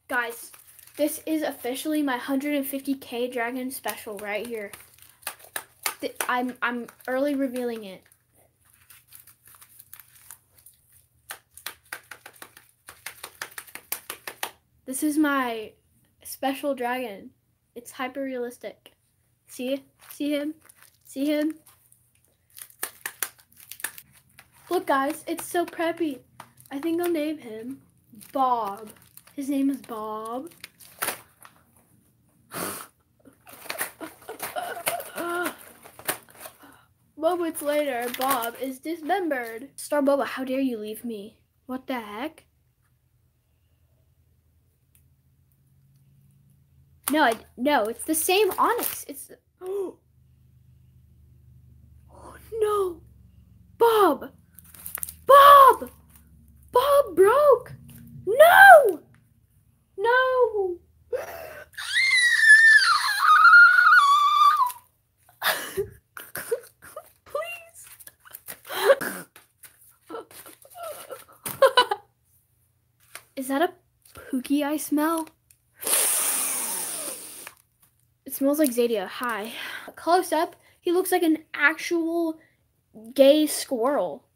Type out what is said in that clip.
Guys, this is officially my 150K dragon special right here. I'm early revealing it. This is my special dragon. It's hyper realistic. See him? See him? Look guys, it's so preppy. I think I'll name him Bob. His name is Bob. Moments later, Bob is dismembered. Star Boba, how dare you leave me? What the heck? No, it's the same Onyx. It's oh no, Bob broke. No. Please. Is that a Pookie I smell? It smells like Zadia. Hi. Close up, he looks like an actual gay squirrel.